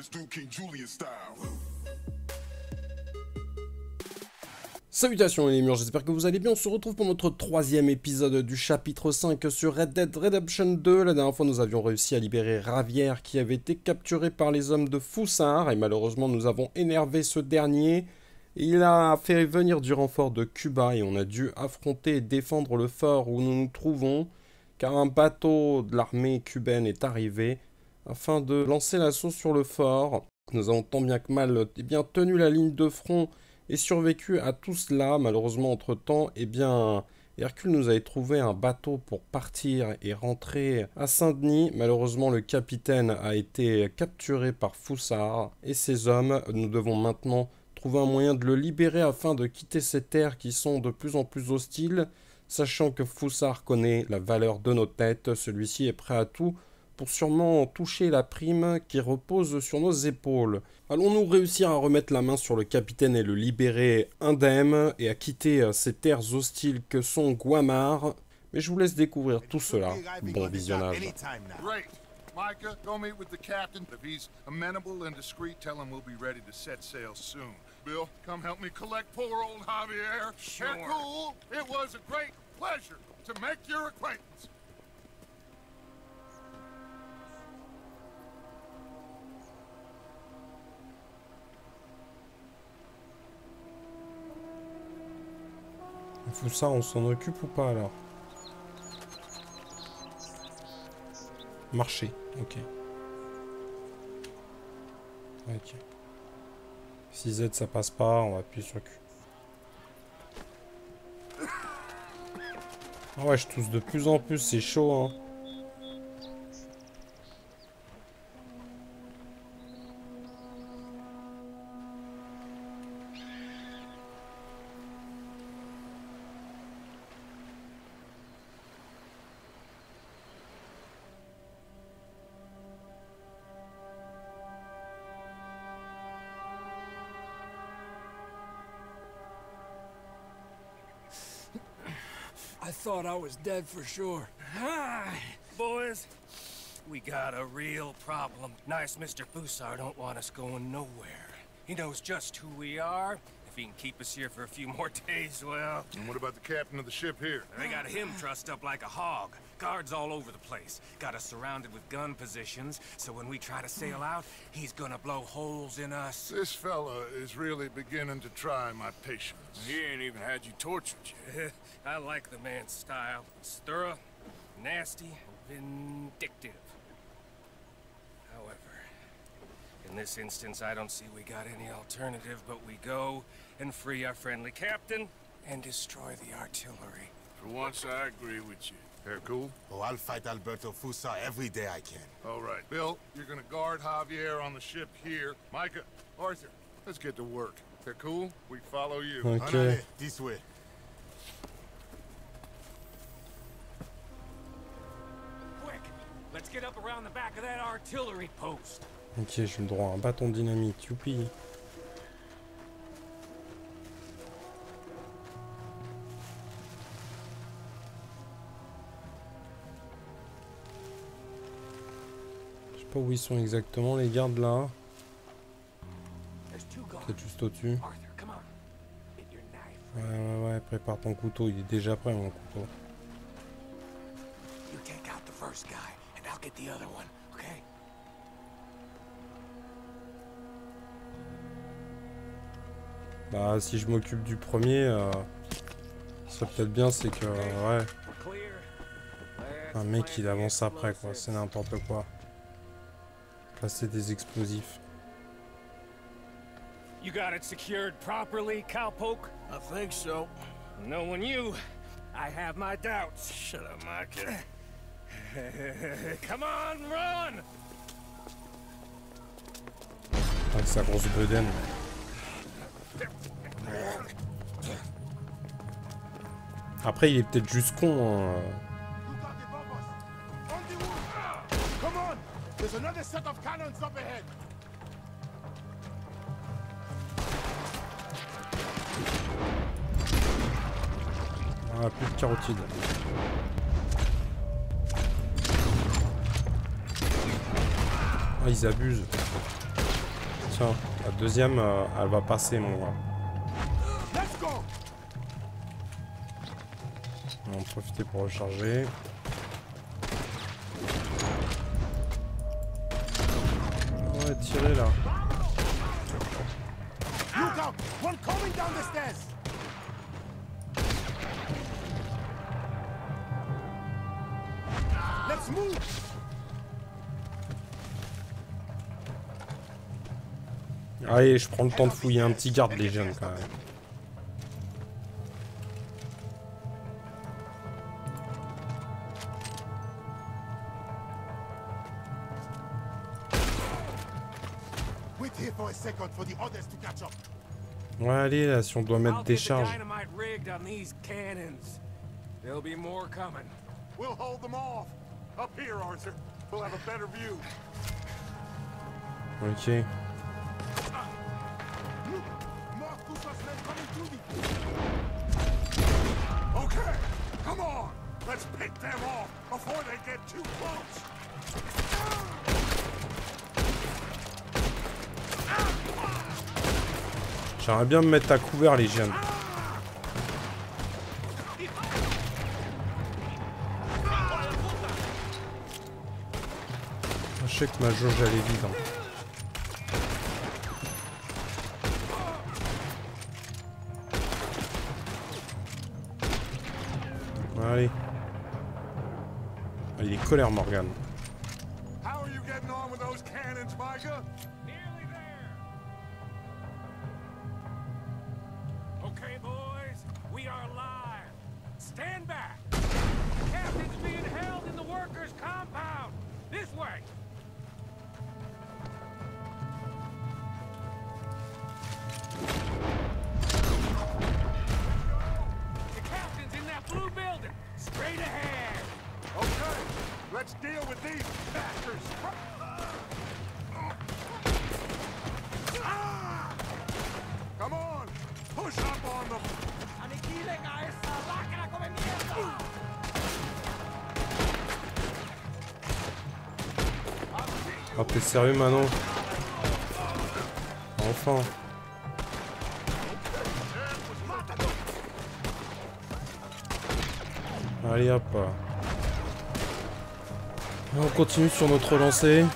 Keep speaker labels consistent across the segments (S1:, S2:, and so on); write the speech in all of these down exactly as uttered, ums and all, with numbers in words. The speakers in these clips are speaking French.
S1: Salutations les murs, j'espère que vous allez bien. On se retrouve pour notre troisième épisode du chapitre cinq sur Red Dead Redemption deux. La dernière fois, nous avions réussi à libérer Javier qui avait été capturé par les hommes de Fussar et malheureusement, nous avons énervé ce dernier. Il a fait venir du renfort de Cuba et on a dû affronter et défendre le fort où nous nous trouvons car un bateau de l'armée cubaine est arrivé afin de lancer l'assaut sur le fort. Nous avons tant bien que mal eh bien, tenu la ligne de front et survécu à tout cela. Malheureusement, entre-temps, eh bien, Hercule nous avait trouvé un bateau pour partir et rentrer à Saint-Denis. Malheureusement, le capitaine a été capturé par Fussar et ses hommes. Nous devons maintenant trouver un moyen de le libérer afin de quitter ces terres qui sont de plus en plus hostiles. Sachant que Fussar connaît la valeur de nos têtes, celui-ci est prêt à tout pour sûrement toucher la prime qui repose sur nos épaules. Allons-nous réussir à remettre la main sur le capitaine et le libérer indemne et à quitter ces terres hostiles que sont Guamar? Mais je vous laisse découvrir tout cela. Bon visionnage.
S2: Micah, go meet with the captain. If he's amenable and discreet, tell him we'll be ready to set sail soon. Bill, come help me collect poor old Javier.
S3: Sure.
S2: Hercule, it was a great pleasure to make your acquaintance.
S1: Fussar, on s'en occupe ou pas alors? Marcher, ok. Ok. Si Z ça passe pas, on va appuyer sur Q. Ah ouais, je tousse de plus en plus, c'est chaud hein.
S3: I thought I was dead for sure.
S4: Hi, boys. We got a real problem. Nice Mister Fussar don't want us going nowhere. He knows just who we are. If he can keep us here for a few more days, well...
S2: And what about the captain of the ship here?
S4: They got him trussed up like a hog. Guards all over the place. Got us surrounded with gun positions, so when we try to sail out, he's gonna blow holes in us.
S2: This fella is really beginning to try my patience.
S3: He ain't even had you tortured yet.
S4: I like the man's style. It's thorough, nasty, and vindictive. However, in this instance, I don't see we got any alternative, but we go and free our friendly captain and destroy the artillery.
S3: For once, I agree with you.
S2: Hercule?
S5: Oh, I'll fight Alberto Fussar every day I can.
S2: All right. Bill, you're gonna guard Javier on the ship here. Micah, Arthur, let's get to work. Hercule, we follow you.
S1: Ok.
S5: This way.
S4: Quick, let's get up around the back of that artillery post.
S1: Ok, j'ai le droit à un bâton de dynamite, youpi. Je sais pas où ils sont exactement les gardes là. Peut-être juste au-dessus. Ouais, ouais, ouais, prépare ton couteau, il est déjà prêt mon couteau.
S4: You take out the first guy, and I'll get the other one, okay?
S1: Bah, si je m'occupe du premier, euh, ce serait peut-être bien, c'est que, ouais, un mec il avance après quoi, c'est n'importe quoi. Placer des explosifs.
S4: You got it secured properly, cowpoke?
S3: I think so.
S4: Knowing you, I have my doubts.
S3: Shut up, Micah.
S4: Come on, run!
S1: Avec sa grosse bedaine. Après, il est peut-être juste con. Hein.
S2: Come on! There's another set of cannons up ahead.
S1: Ah, plus de carotide. Ah, ils abusent. Tiens, la deuxième, euh, elle va passer, mon gars. On va en profiter pour recharger. Ouais, tirer là. Allez, je prends le temps de fouiller un petit garde les jeunes quand même. Ouais, allez, là, si on doit mettre des charges. Ok.
S2: Okay, come on. Let's pick them off before they get too close.
S1: J'aimerais bien me mettre à couvert les jeunes. Je sais que ma jauge elle est vide. Hein. Allez. Il est colère Morgan.
S2: How are you getting on with those cannons, Micah?
S4: Nearly there. Okay, boys, we are live. Stand back. The captain's being held in the workers' compound. This way. The captain's in that blue building. Straight ahead.
S2: Okay, let's deal with these bastards. Come on, push up on them.
S3: Aniquilen a esa lacra come mierda.
S1: Ah, t'es sérieux, Manon? Enfin. Allez, hop. On continue sur notre lancée.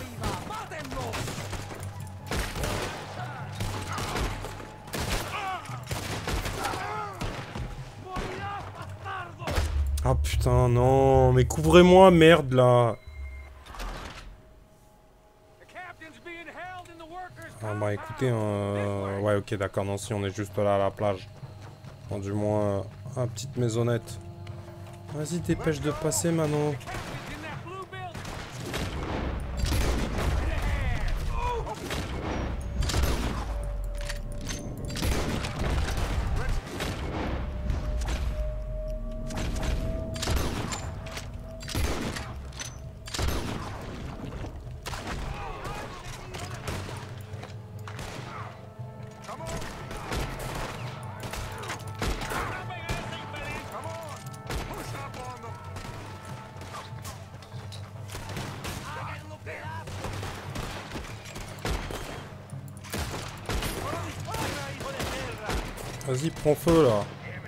S1: Ah putain, non. Mais couvrez-moi, merde, là. Ah bah écoutez, euh... ouais ok d'accord, non si on est juste là à la plage. Bon, du moins, euh, une petite maisonnette. Vas-y, dépêche de passer maintenant. Vas-y, prends feu là.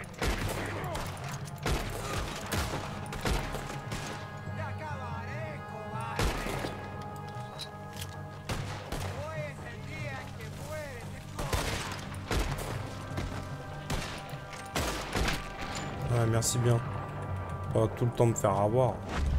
S1: Ouais, merci bien. Pas tout le temps me faire avoir.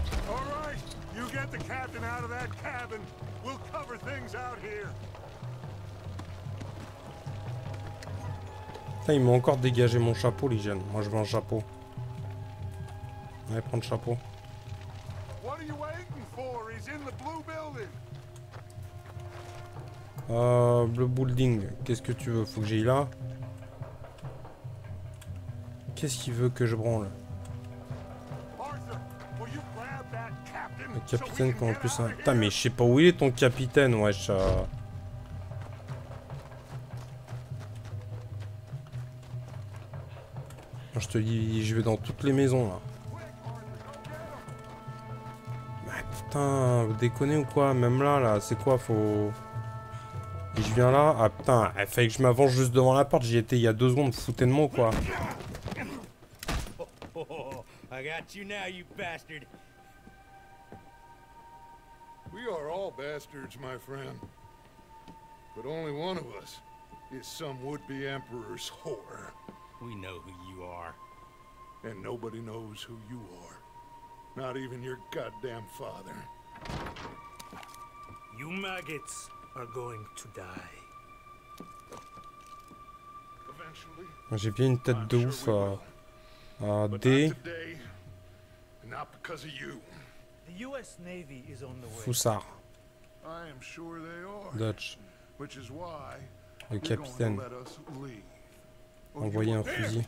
S1: Putain, ils m'ont encore dégagé mon chapeau, les jeunes. Moi, je veux un chapeau. Allez, prends le chapeau. Euh, Blue Building. Qu'est-ce que tu veux? Faut que j'aille là. Qu'est-ce qu'il veut que je branle? Le capitaine qui en plus... Un... Putain, mais je sais pas où il est ton capitaine, wesh. Euh... Je te dis, je vais dans toutes les maisons là. Bah putain, vous déconnez ou quoi? Même là, là, c'est quoi? Faut... Et je je viens là... Ah putain, il fallait que je m'avance juste devant la porte. J'y étais il y a deux secondes, foutez de moi quoi.
S6: Oh, I got you now, you bastard.
S2: We are all bastards, my friend. But only one of us is some would-be emperor's whore.
S6: We know who you are.
S2: And nobody knows who you are. Not even your goddamn father.
S7: You maggots are going to die.
S2: Eventually.
S1: J'ai bien une tête de ouf. Euh, euh,
S2: But
S1: D.
S2: not today. And not because of you.
S7: The U S Navy is on the way.
S1: Foussard.
S2: I am sure they are.
S1: Dutch.
S2: Which is why
S1: Le
S2: you're going to
S1: capitaine.
S2: let us leave. Or you
S1: Envoyer un
S2: won't.
S1: fusil.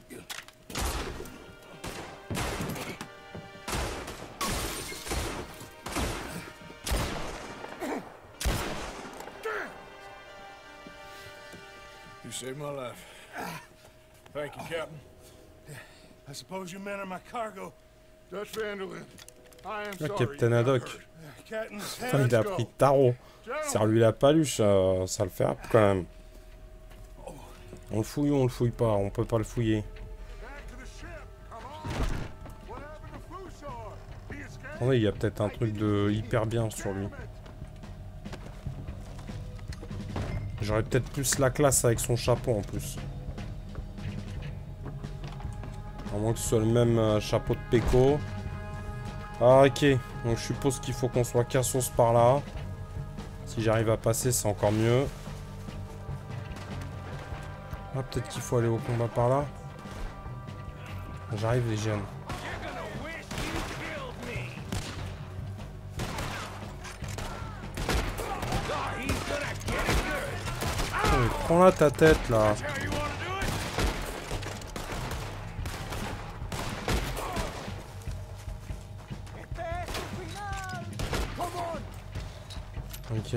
S3: You saved my life. Thank you, Captain. I suppose you men are my cargo.
S2: Dutch Vanderlyn, I am
S1: Le
S2: sorry.
S1: capitaine
S2: you got
S1: Haddock.
S2: hurt.
S3: Captain's
S1: Putain,
S3: hand.
S1: il a pris tarot. Serre-lui la paluche, euh, ça le fait hop, quand même. On le fouille ou on le fouille pas? On peut pas le fouiller.
S2: Back to the ship. Come on. What happened to Fusar? He escaped?
S1: Attendez, il y a peut-être un truc de hyper bien sur lui. J'aurais peut-être plus la classe avec son chapeau en plus. À moins que ce soit le même euh, chapeau de Peko. Ah ok, donc je suppose qu'il faut qu'on soit cassos par là. Si j'arrive à passer, c'est encore mieux. Ah, peut-être qu'il faut aller au combat par là. J'arrive les jeunes. Oh, mais prends-la ta tête là. Ok.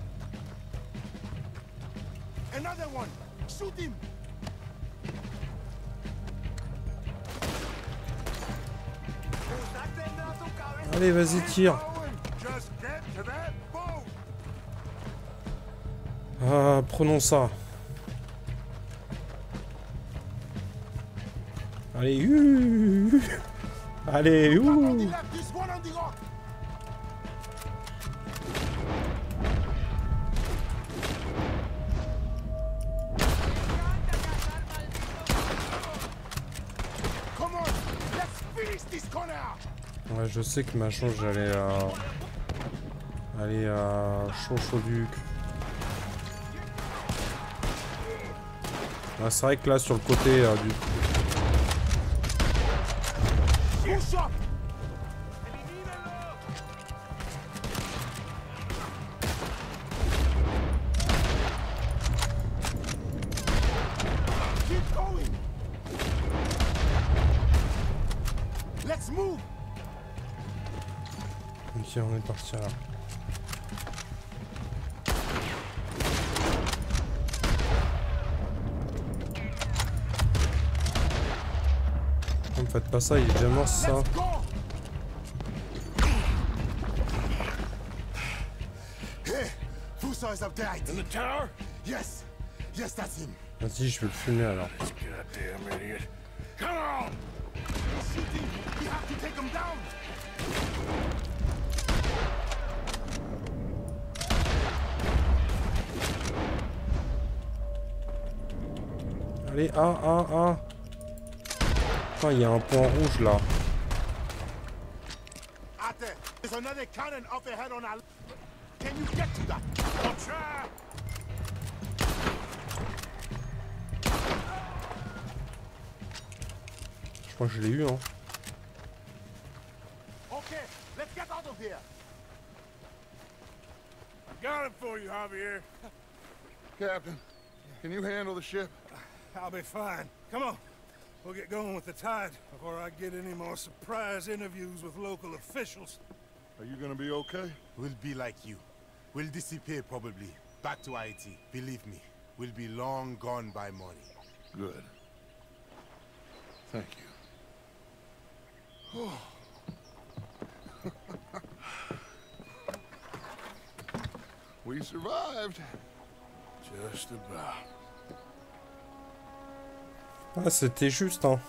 S5: Another one! Shoot him!
S1: Allez, vas-y, tire.
S2: Just get to that boat.
S1: Ah, prenons ça. Allez, ouh. Allez,
S5: On the
S1: ouh.
S5: left, this one on the rock! Come on, let's finish this corner!
S1: Ouais, je sais que ma chose, j'allais à... Aller à chaud chaud du cul. Ouais, c'est vrai que là, sur le côté euh, du...
S5: Push up! Keep going! Let's move!
S1: Ok, on est parti là. Ne faites pas ça, il est déjà mort ça.
S5: Let's go! Hey, Fusar is up there, I
S3: In
S5: think.
S3: the tower?
S5: Yes, yes, that's him.
S1: Vas-y, je vais le fumer alors.
S3: Goddamn idiot. Come on!
S5: He's shooting. We have to take him down.
S1: Allez, ah, ah, ah. Putain, il y a un point rouge là.
S5: Ate, there's another cannon up ahead on our. Can you get to that? I'll try.
S1: Je crois que je l'ai eu, hein.
S5: Okay, let's get out of here.
S3: Got it for you, Javier.
S2: Captain, can you handle the ship?
S3: I'll be fine. Come on. We'll get going with the tide before I get any more surprise interviews with local officials.
S2: Are you gonna be okay?
S5: We'll be like you. We'll disappear probably. Back to Haiti. Believe me, we'll be long gone by morning.
S2: Good. Thank you. We survived.
S3: Just about.
S1: Ah, c'était juste, hein.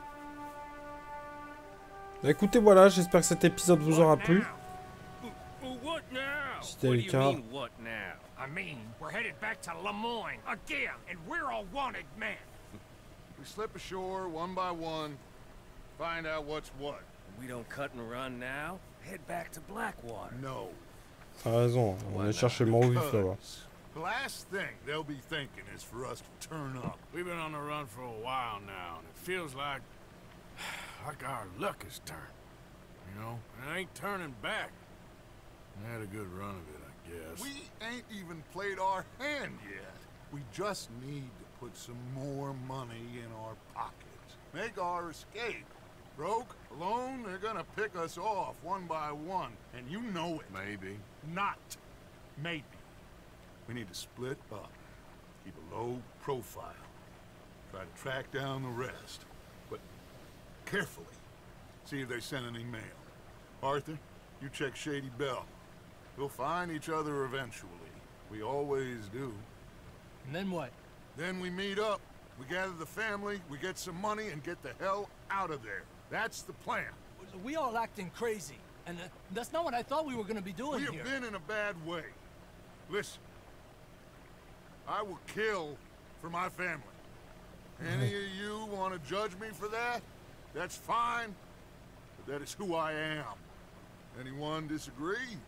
S1: Bah, écoutez, voilà, j'espère que cet épisode vous aura plu.
S4: What now?
S1: C'était
S4: What
S1: le
S4: do you
S1: cas.
S4: mean, what now?
S8: I mean, we're headed back to Lemoyne again, and we're all wanted men.
S2: We slip ashore one by one, find out what's what.
S4: We don't cut and run now. Head back to Blackwater.
S2: No.
S1: T'as raison, on est chercher le mort vif là-bas.
S2: The last thing they'll be thinking is for us to turn up.
S3: We've been on the run for a while now, and it feels like... like our luck has turned. You know? And it ain't turning back. We had a good run of it, I guess.
S2: We ain't even played our hand yet. We just need to put some more money in our pockets. Make our escape. Broke, alone, they're gonna pick us off one by one. And you know it. Maybe. Not. Maybe. We need to split up. Keep a low profile. Try to track down the rest. But carefully. See if they send any mail. Arthur, you check Shady Bell. We'll find each other eventually. We always do.
S8: And then what?
S2: Then we meet up. We gather the family, we get some money, and get the hell out of there. That's the plan.
S8: We all acting crazy, and uh, that's not what I thought we were gonna be doing
S2: We have
S8: here.
S2: been in a bad way. Listen. I will kill for my family. Any of you want to judge me for that? That's fine. But that is who I am. Anyone disagree?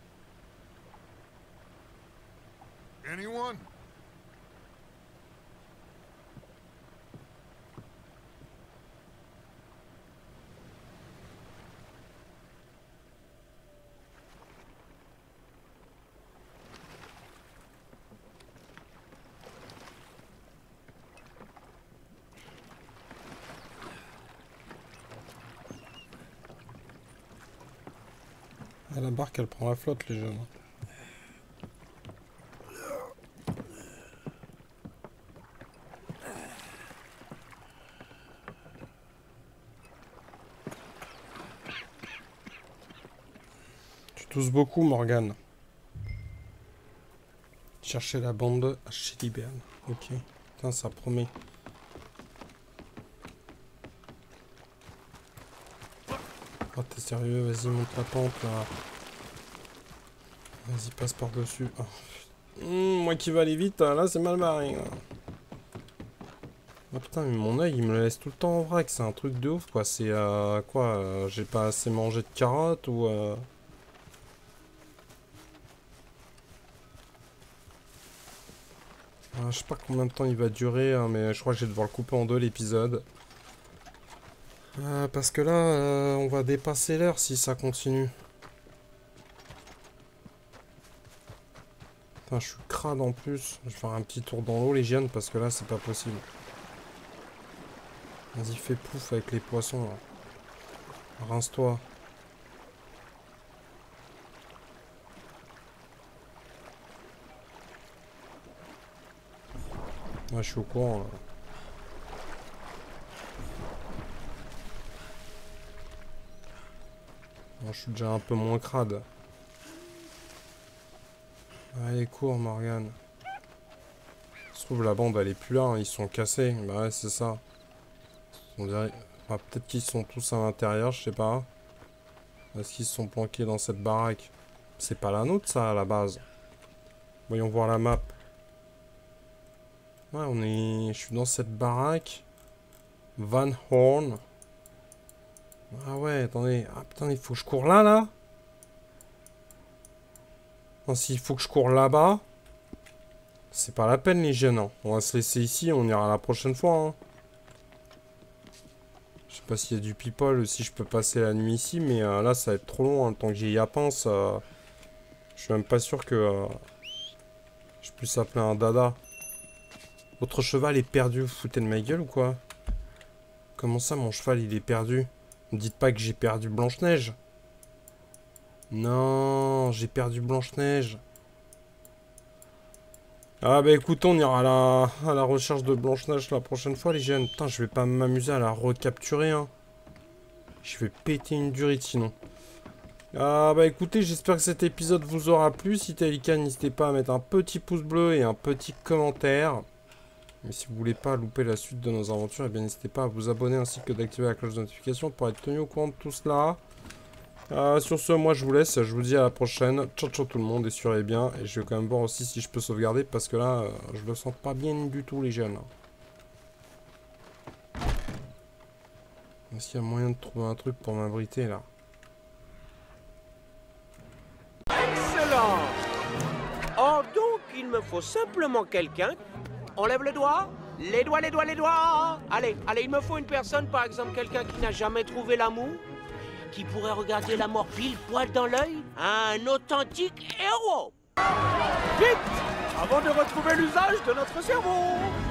S2: Anyone?
S1: Ah, la barque, elle prend la flotte, les jeunes. Tu tousses beaucoup, Morgane. Chercher la bande à Shady Bell. Ok. Putain, ça promet. Oh, t'es sérieux? Vas-y, monte la pente, là. Vas-y, passe par-dessus. Oh. Mmh, moi qui vais aller vite, là, c'est mal barré. Là. Oh putain, mais mon œil, il me le laisse tout le temps en vrac. C'est un truc de ouf, quoi. C'est, euh, quoi euh, j'ai pas assez mangé de carottes, ou... Euh... Ah, je sais pas combien de temps il va durer, hein, mais je crois que je vais devoir le couper en deux, l'épisode. Euh, parce que là, euh, on va dépasser l'heure si ça continue. Putain, je suis crade en plus. Je vais faire un petit tour dans l'eau, les jeunes, parce que là, c'est pas possible. Vas-y, fais pouf avec les poissons, là. Rince-toi. Ouais, je suis au courant, là. Bon, je suis déjà un peu moins crade. Allez, cours, Morgane. Ça se trouve, la bande, elle est plus là, hein. Ils sont cassés. Bah ouais, c'est ça. On dirait... Enfin, peut-être qu'ils sont tous à l'intérieur, je sais pas. Est-ce qu'ils se sont planqués dans cette baraque? C'est pas la nôtre, ça, à la base. Voyons voir la map. Ouais, on est... Je suis dans cette baraque. Van Horn. Ah ouais, attendez. Ah putain, il faut que je cours là, là. Non, s'il faut que je cours là-bas, c'est pas la peine, les jeunes. Hein. On va se laisser ici, on ira la prochaine fois. Hein. Je sais pas s'il y a du people, si je peux passer la nuit ici, mais euh, là, ça va être trop long. Hein. Le temps que j'y pense, euh, je suis même pas sûr que euh, je puisse appeler un dada. Votre cheval est perdu, vous foutez de ma gueule ou quoi? Comment ça, mon cheval, il est perdu? Ne dites pas que j'ai perdu Blanche-Neige. Non, j'ai perdu Blanche-Neige. Ah bah écoute, on ira à la, à la recherche de Blanche-Neige la prochaine fois, les jeunes. Putain, je vais pas m'amuser à la recapturer, hein. Je vais péter une durite sinon. Ah bah écoutez, j'espère que cet épisode vous aura plu. Si tel est le cas, n'hésitez pas à mettre un petit pouce bleu et un petit commentaire. Mais si vous voulez pas louper la suite de nos aventures, eh bien n'hésitez pas à vous abonner ainsi que d'activer la cloche de notification pour être tenu au courant de tout cela. Euh, sur ce, moi je vous laisse, je vous dis à la prochaine. Ciao ciao tout le monde et surveillez bien. Et je vais quand même voir aussi si je peux sauvegarder parce que là, euh, je le sens pas bien du tout les jeunes. Est-ce qu'il y a moyen de trouver un truc pour m'abriter là?
S9: Excellent! Or donc, il me faut simplement quelqu'un. On lève le doigt? Les doigts, les doigts, les doigts! Allez, allez, il me faut une personne, par exemple quelqu'un qui n'a jamais trouvé l'amour, qui pourrait regarder la mort pile poil dans l'œil. Un authentique héros! Vite! Avant de retrouver l'usage de notre cerveau!